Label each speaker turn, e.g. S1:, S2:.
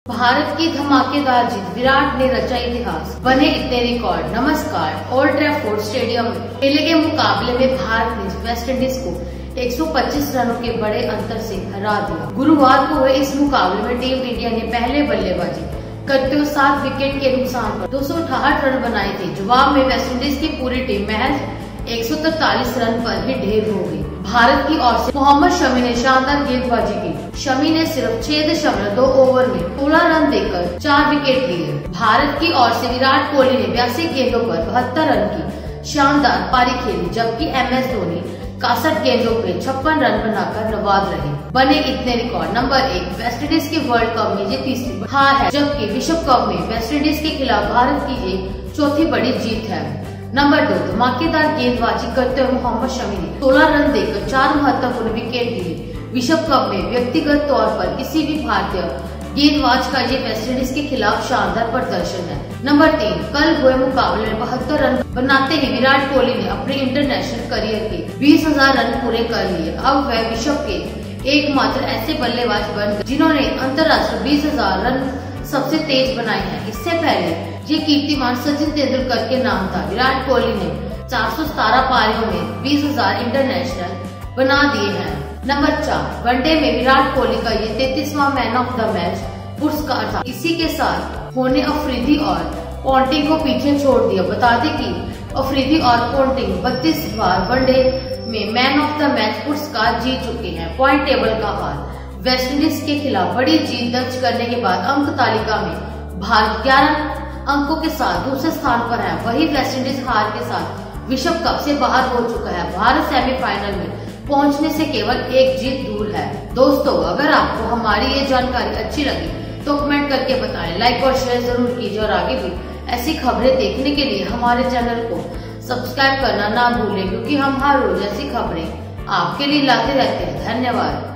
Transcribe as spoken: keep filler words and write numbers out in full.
S1: भारत की धमाकेदार जीत, विराट ने रचा इतिहास, बने इतने रिकॉर्ड। नमस्कार। ओल्ड ट्रैफोर्ड स्टेडियम में खेले गए मुकाबले में भारत ने वेस्ट इंडीज को एक सौ पच्चीस रनों के बड़े अंतर से हरा दिया। गुरुवार को हुए इस मुकाबले में टीम इंडिया ने पहले बल्लेबाजी करते हुए सात विकेट के नुकसान पर दो सौ अठाहठ रन बनाए थे। जवाब में वेस्ट इंडीज की पूरी टीम महज एक सौ तैतालीस रन पर ही ढेर हो गई। भारत की ओर से मोहम्मद शमी ने शानदार गेंदबाजी की। शमी ने सिर्फ छह दशमलव दो ओवर में सोलह रन देकर चार विकेट लिए। भारत की ओर से विराट कोहली ने बयासी गेंदों पर बहत्तर रन की शानदार पारी खेली, जबकि एम एस धोनी इकसठ गेंदों पे छप्पन रन बनाकर नवाज रहे। बने इतने रिकॉर्ड। नंबर एक, वेस्ट इंडीज के वर्ल्ड कप में ये तीसरी हार है, जबकि विश्व कप में वेस्ट इंडीज के खिलाफ भारत की ये चौथी बड़ी जीत है। नंबर दो, धमाकेदार गेंदबाजी करते हुए मोहम्मद शमी ने सोलह रन देकर चार महत्वपूर्ण विकेट लिए। विश्व कप में व्यक्तिगत तौर पर किसी भी भारतीय गेंदबाज का ये वेस्ट इंडीज के खिलाफ शानदार प्रदर्शन है। नंबर तीन, कल हुए मुकाबले में बहत्तर रन बनाते ही विराट कोहली ने अपने इंटरनेशनल करियर के बीस हजार रन पूरे कर लिए। अब वह विश्व के एकमात्र ऐसे बल्लेबाज बन गए जिन्होंने अंतर्राष्ट्रीय बीस हजार रन सबसे तेज बनाए हैं। इससे पहले ये कीर्तिमान सचिन तेंदुलकर के नाम था। विराट कोहली ने चार सौ सतारह पारियों में बीस हजार इंटरनेशनल बना दिए हैं। नंबर चार, वनडे में विराट कोहली का ये तैंतीसवां मैन ऑफ द मैच पुरस्कार था। इसी के साथ होने अफरीदी और पॉन्टिंग को पीछे छोड़ दिया। बता दें कि अफरीदी और पॉन्टिंग बत्तीस बार वनडे में मैन ऑफ द मैच पुरस्कार जीत चुके हैं। पॉइंट टेबल का हाल, वेस्ट इंडीज के खिलाफ बड़ी जीत दर्ज करने के बाद अंक तालिका में भारत ग्यारह अंकों के साथ दूसरे स्थान पर है। वही वेस्ट इंडीज हार के साथ विश्व कप से बाहर हो चुका है। भारत सेमीफाइनल में पहुंचने से केवल एक जीत दूर है। दोस्तों, अगर आपको हमारी ये जानकारी अच्छी लगी तो कमेंट करके बताएं, लाइक और शेयर जरूर कीजिए और आगे भी ऐसी खबरें देखने के लिए हमारे चैनल को सब्सक्राइब करना ना भूलें, क्योंकि हम हर रोज ऐसी खबरें आपके लिए लाते रहते हैं। धन्यवाद।